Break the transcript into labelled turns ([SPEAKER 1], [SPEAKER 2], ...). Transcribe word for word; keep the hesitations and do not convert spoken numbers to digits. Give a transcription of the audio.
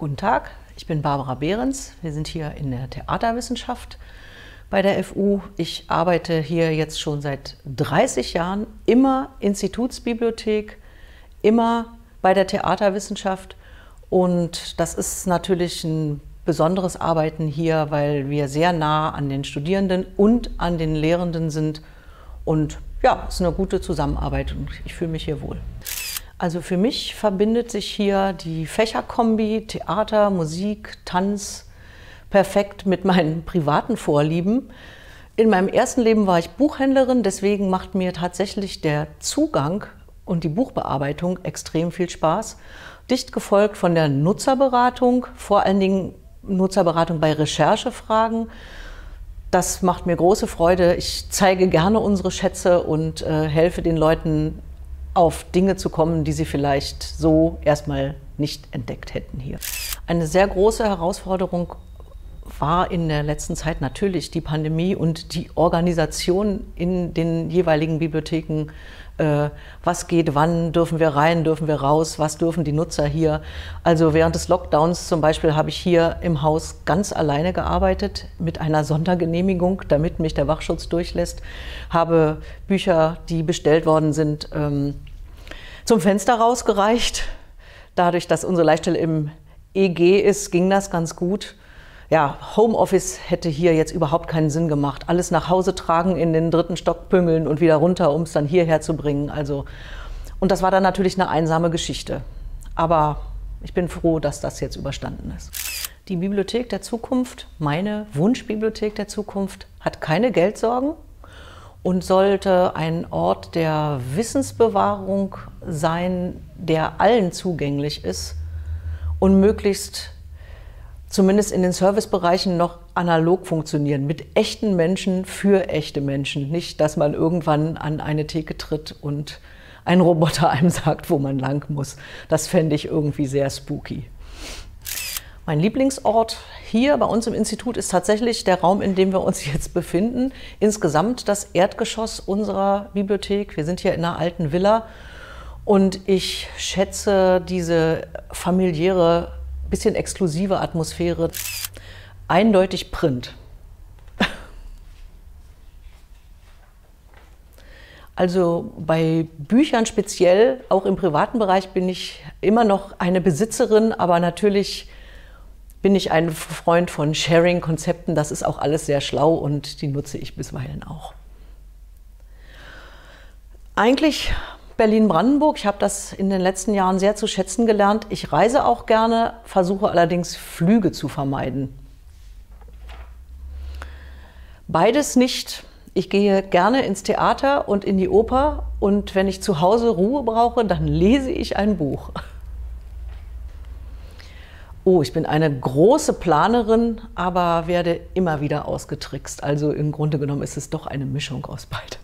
[SPEAKER 1] Guten Tag, ich bin Barbara Behrens. Wir sind hier in der Theaterwissenschaft bei der F U. Ich arbeite hier jetzt schon seit dreißig Jahren, immer Institutsbibliothek, immer bei der Theaterwissenschaft. Und das ist natürlich ein besonderes Arbeiten hier, weil wir sehr nah an den Studierenden und an den Lehrenden sind. Und ja, es ist eine gute Zusammenarbeit und ich fühle mich hier wohl. Also für mich verbindet sich hier die Fächerkombi Theater, Musik, Tanz perfekt mit meinen privaten Vorlieben. In meinem ersten Leben war ich Buchhändlerin, deswegen macht mir tatsächlich der Zugang und die Buchbearbeitung extrem viel Spaß. Dicht gefolgt von der Nutzerberatung, vor allen Dingen Nutzerberatung bei Recherchefragen. Das macht mir große Freude. Ich zeige gerne unsere Schätze und äh, helfe den Leuten, auf Dinge zu kommen, die sie vielleicht so erstmal nicht entdeckt hätten hier. Eine sehr große Herausforderung war in der letzten Zeit natürlich die Pandemie und die Organisation in den jeweiligen Bibliotheken. Äh, was geht wann, dürfen wir rein, dürfen wir raus, was dürfen die Nutzer hier? Also während des Lockdowns zum Beispiel habe ich hier im Haus ganz alleine gearbeitet mit einer Sondergenehmigung, damit mich der Wachschutz durchlässt. Habe Bücher, die bestellt worden sind, ähm, zum Fenster rausgereicht. Dadurch, dass unsere Leihstelle im E G ist, ging das ganz gut. Ja, Homeoffice hätte hier jetzt überhaupt keinen Sinn gemacht. Alles nach Hause tragen, in den dritten Stock püngeln und wieder runter, um es dann hierher zu bringen. Also, und das war dann natürlich eine einsame Geschichte. Aber ich bin froh, dass das jetzt überstanden ist. Die Bibliothek der Zukunft, meine Wunschbibliothek der Zukunft, hat keine Geldsorgen und sollte ein Ort der Wissensbewahrung sein, der allen zugänglich ist und möglichst zumindest in den Servicebereichen noch analog funktionieren, mit echten Menschen für echte Menschen. Nicht, dass man irgendwann an eine Theke tritt und ein Roboter einem sagt, wo man lang muss. Das fände ich irgendwie sehr spooky. Mein Lieblingsort hier bei uns im Institut ist tatsächlich der Raum, in dem wir uns jetzt befinden. Insgesamt das Erdgeschoss unserer Bibliothek. Wir sind hier in einer alten Villa und ich schätze diese familiäre, bisschen exklusive Atmosphäre. Eindeutig Print. Also bei Büchern speziell, auch im privaten Bereich, bin ich immer noch eine Besitzerin, aber natürlich bin ich ein Freund von Sharing-Konzepten. Das ist auch alles sehr schlau und die nutze ich bisweilen auch. Eigentlich Berlin-Brandenburg. Ich habe das in den letzten Jahren sehr zu schätzen gelernt. Ich reise auch gerne, versuche allerdings Flüge zu vermeiden. Beides nicht. Ich gehe gerne ins Theater und in die Oper und wenn ich zu Hause Ruhe brauche, dann lese ich ein Buch. Oh, ich bin eine große Planerin, aber werde immer wieder ausgetrickst. Also im Grunde genommen ist es doch eine Mischung aus beidem.